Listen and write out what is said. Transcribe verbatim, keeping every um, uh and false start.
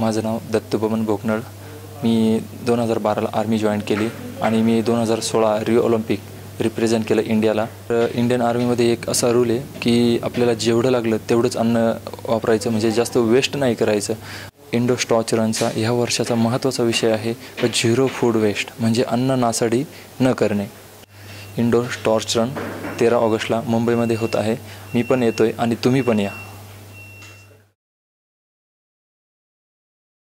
माझं नाव दत्तू भोकनळ. मी दोन हजार बाराला आर्मी जॉईन केली आणि मी दोन हजार सोळा रिओ ऑलिम्पिक रिप्रेझेंट केलं इंडियाला. तर इंडियन आर्मीमध्ये एक असा रूल आहे की आपल्याला जेवढं लागलं तेवढंच अन्न वापरायचं, म्हणजे जास्त वेस्ट नाही करायचं. इंडो टॉर्च रनचा ह्या वर्षाचा महत्त्वाचा विषय आहे झिरो फूड वेस्ट, म्हणजे अन्न नासाडी न करणे. इंडो टॉर्च रन तेरा ऑगस्टला मुंबईमध्ये होत आहे. मी पण येतो आहे आणि तुम्ही पण या.